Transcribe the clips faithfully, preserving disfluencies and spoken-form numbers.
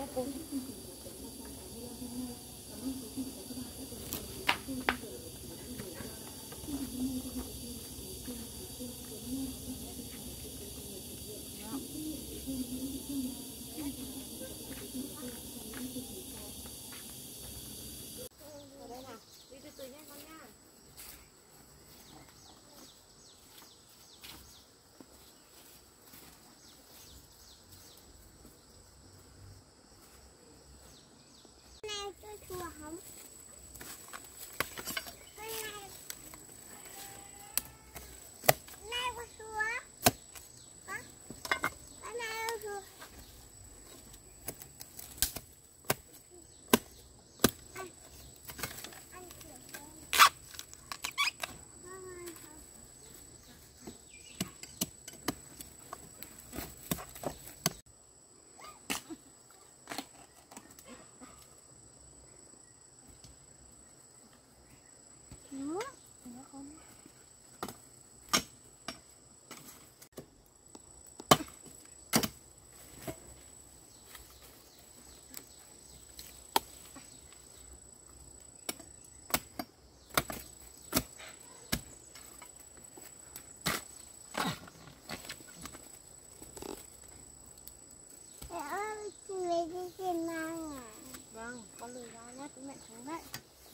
nha cô. Ở đây nào, đi từ từ nhé con nha. Này tôi thua không? Này này có thua? Hả? Cái này có thua? Anh anh chuyển lên. Nó nó không. Mẹ đi tìm mang à? Vâng, con lười ra nhé, chúng mẹ xuống đấy.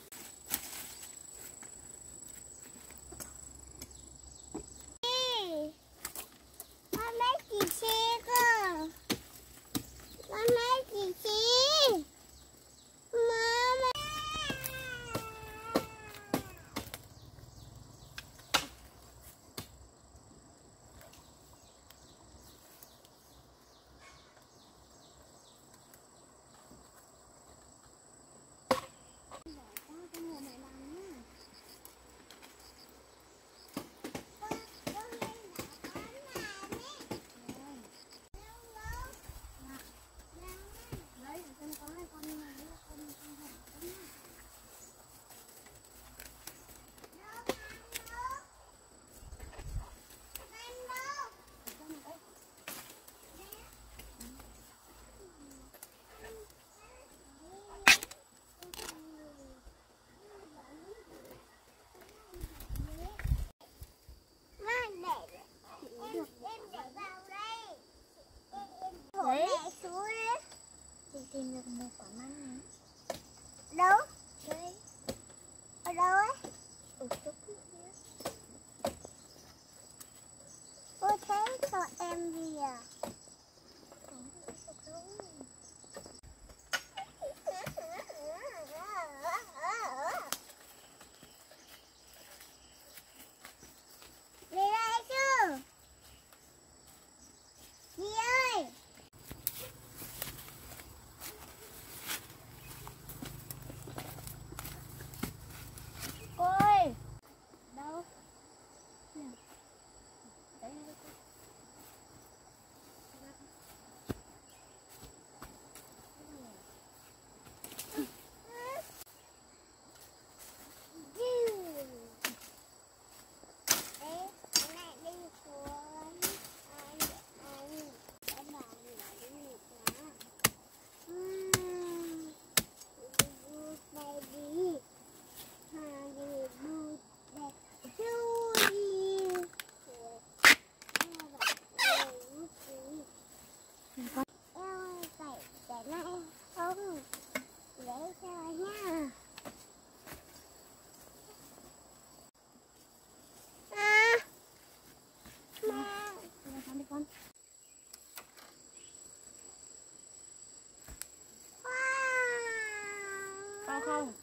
Con mấy chị xe cơ. Con mấy chị xe. Mama. Đấy. Chị tìm được một quả măng này. Đâu? Đây. Ở đâu ấy? Ở chỗ kia. Cô thấy cho em gì à? Không được đâu. Đi đây chứ. Đi ơi. Cô ơi. Đâu? Đấy đây cô. Không.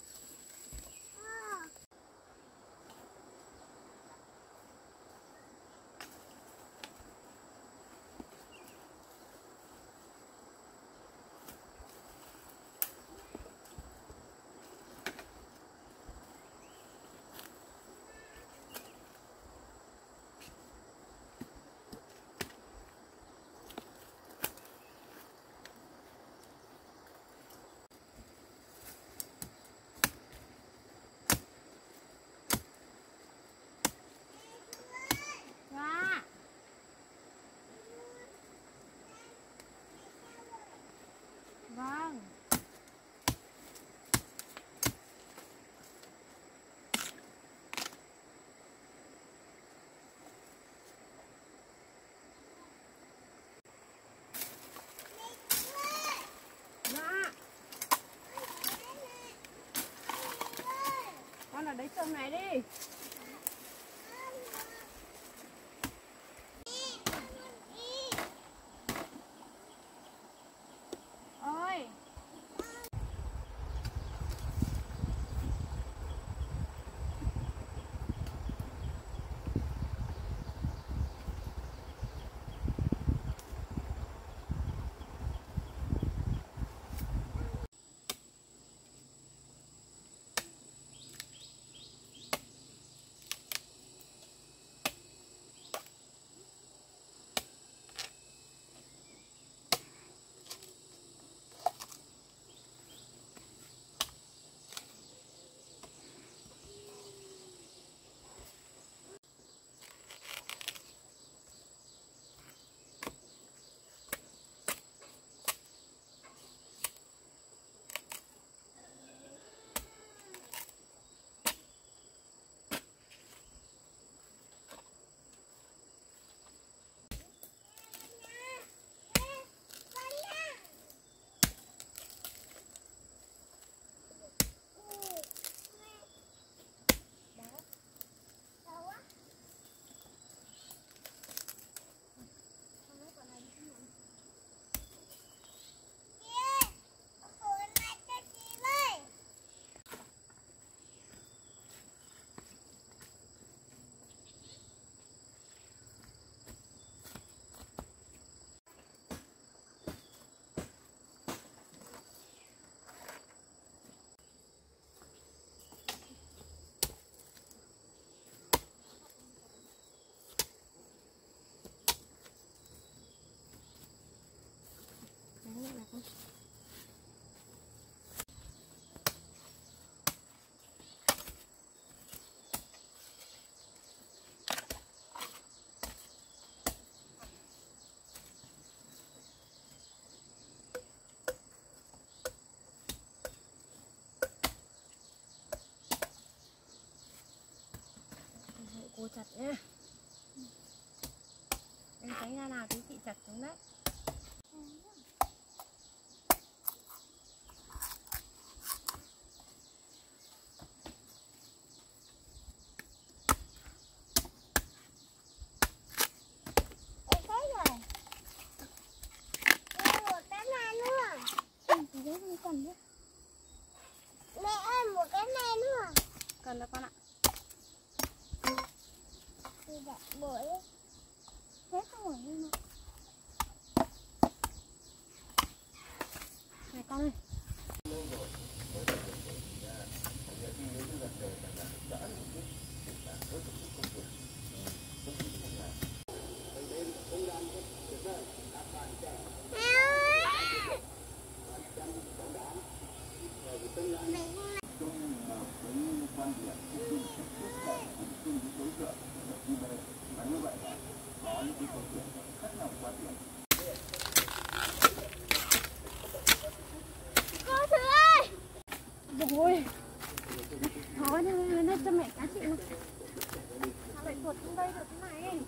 máy đi. Ôi. Cô chặt nhá. Em tránh ra nào tí chị chặt xuống đấy. Mẹ ơi, một cái này nữa. Cần đó con ạ. Thì đặt bưởi. Thế không ở đây mà. Này con ơi. Ôi, thôi lên đây cho mẹ cá chị này. Sao lại tuột xuống đây được thế này?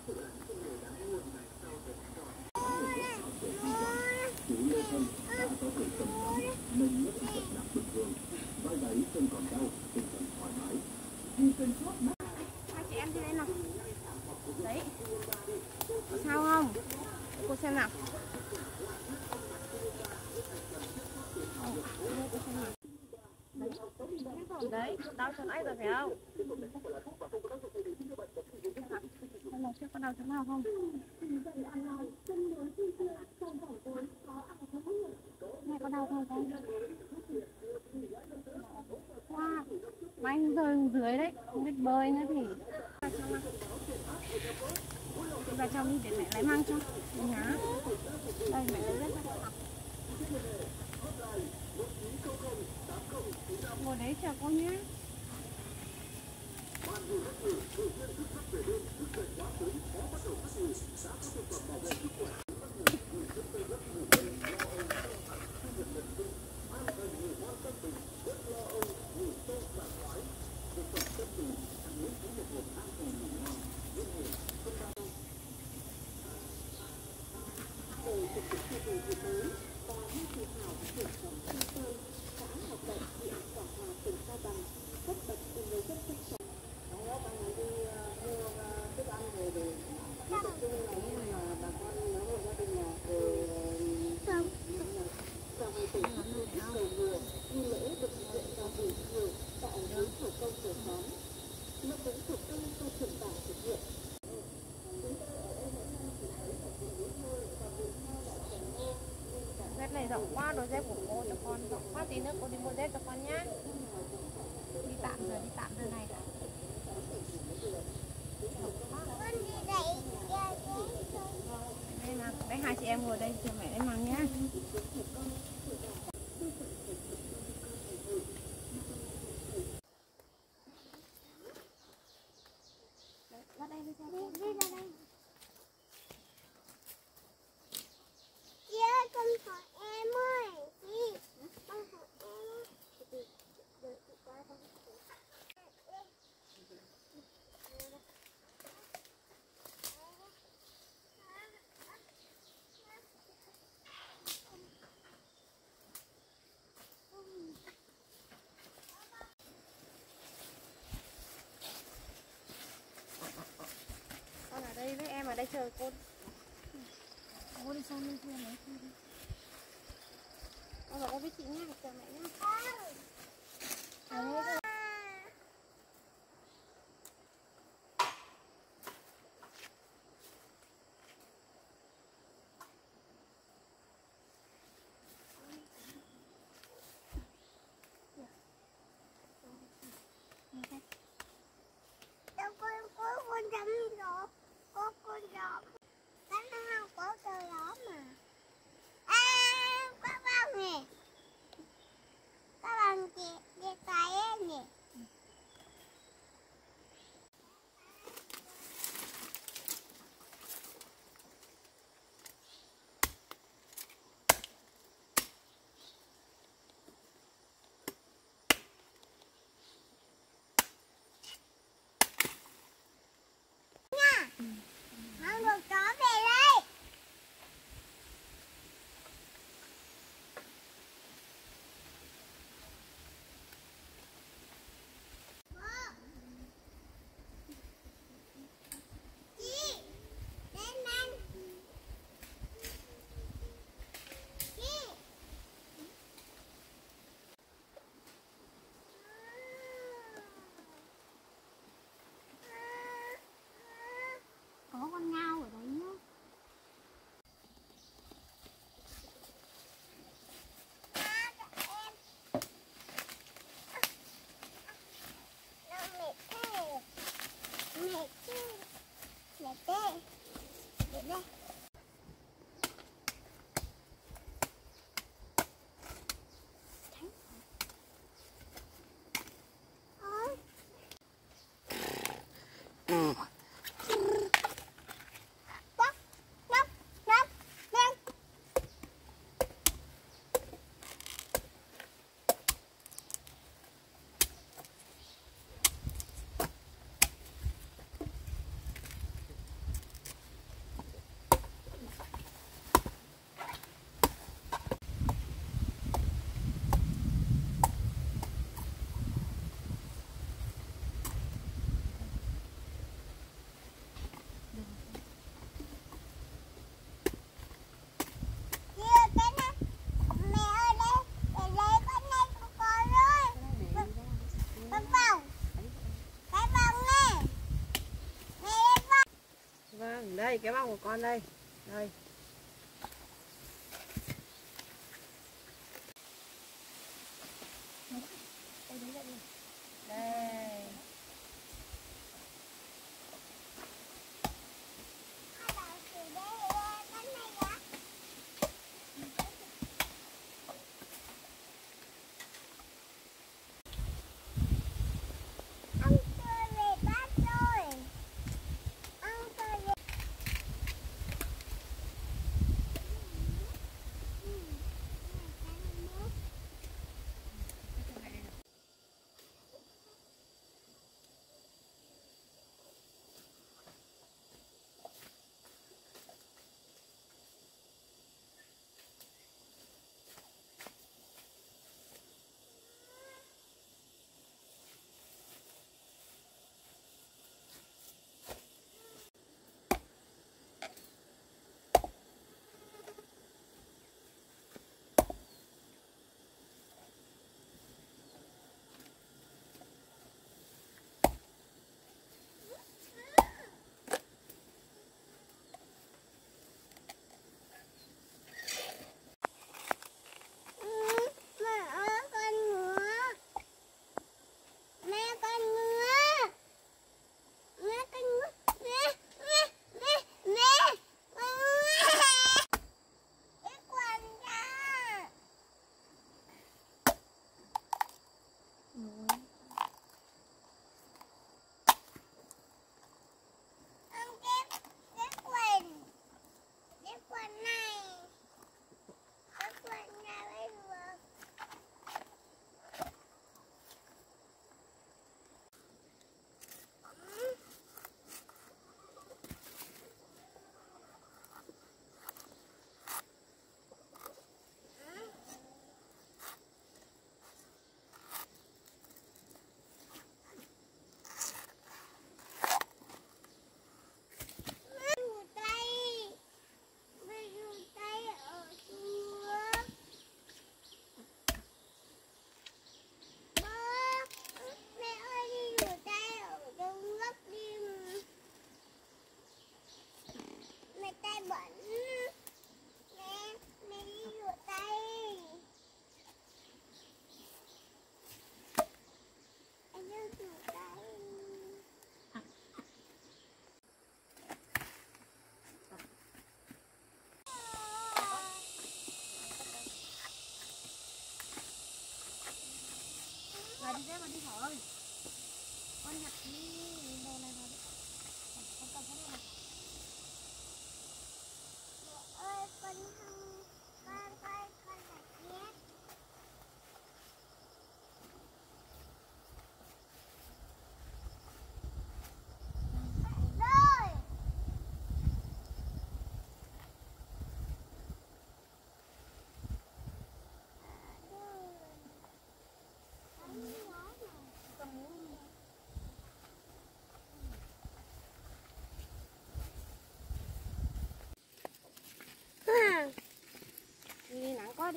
Hai chị em đi đây nào. Đấy. Có sao không? Cô xem nào. Đấy, đau chỗ nãy rồi phải không? Con nào chưa có đau chỗ nào không? Mẹ có đau không con? Wow, mà anh rơi dưới đấy, không biết bơi nữa thì đi vào trong đi để mẹ lấy mang cho. Đi nhá. Đây mẹ lấy rất là ngồi đấy chờ cô nhé. rộng quá, đôi dép của cô cho con rộng quá, tí nữa cô đi mua dép cho con nhá. Đi tạm giờ, đi tạm giờ này. Con đi đẩy ra Đây mà, đây hai chị em ngồi đây chờ mẹ lên mang nhá. Ra đây đi, đi ra đây. Chị con hỏi em ơi. Chị, con hỏi em. Con ở đây với em ở đây chờ cô. Cô đi sang bên kia lấy kia đi. Con ở đây với chị nhé, chờ mẹ nhé. Ở đây. Đâu con có con rắn đó. Có con gió. Cái nào có trời gió mà. À, các bạn nè. Các bạn chị đi cái em nè. Mang đồ chó về đây. Chị, lên lên. Chị. Có con ngao ở đấy nhá. Vâng, đây cái bông của con đây. Đây. Đây.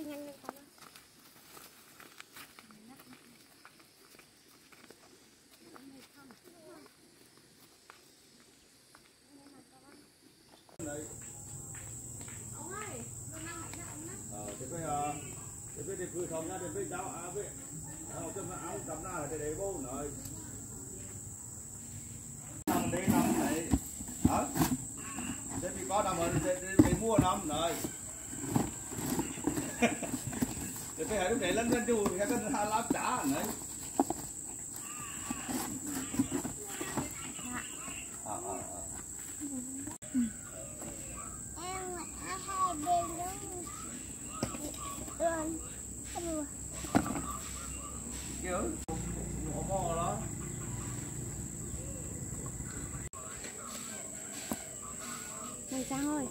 nhanh lên con ơi. Ông ơi, hôm nay hãy ra ông nhé. Ờ, thì bây giờ thì bây giờ cứ xong nha, thì bây giờ áo vậy, áo trong áo cầm ra để để vô rồi, nằm đi nằm này, hả? Thế thì có nằm ở để để mua nằm rồi, thì bây giờ lúc để lên lên dù thì cái hai lát trả này. Ờ ờ ờ. Em ở hai bên luôn. Luôn. Luôn. Kiểu mò mò đó. Này Trang ơi.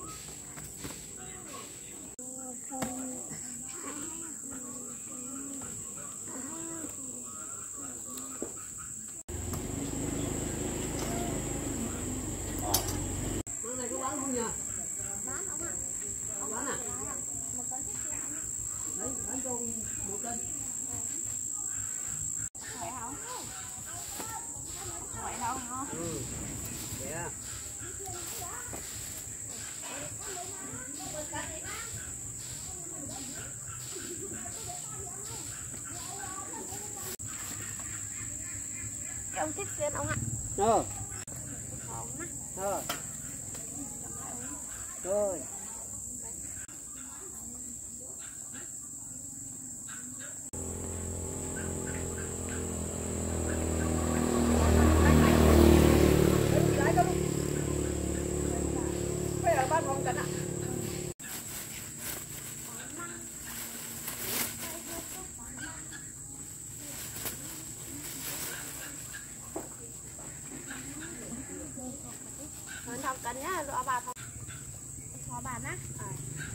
Con này có bán không nhỉ? Bán ông ạ. Không bán à? Một cân thích anh. Đấy, bán cho một cân. Khỏe không? Khỏe đâu không? Ừ. Dạ. Ông thích xuyên ông ạ. Ờ. Không á. Ờ. Rồi. Bây giờ bán không cần ạ. Hơn không cần nhá, lọ bà không. Khó bàn á. Ờ.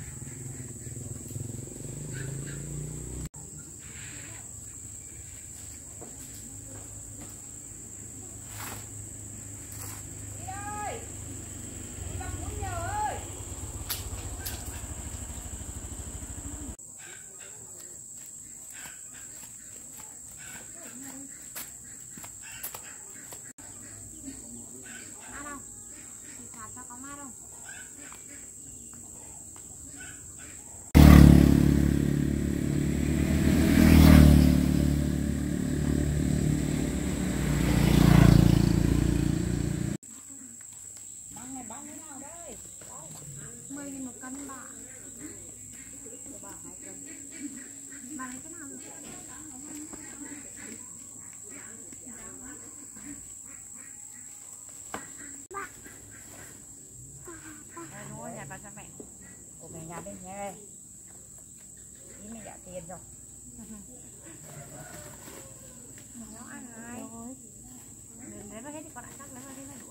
mười nghìn một cân bà. Bà lấy cái nào được? Đây nuôi nhà con cho mẹ. Của mẹ nhà bên nhà đây. Ý mẹ trả tiền rồi. Nó ăn này. Đến đấy mà hết thì con lại cắt lấy vào thế này.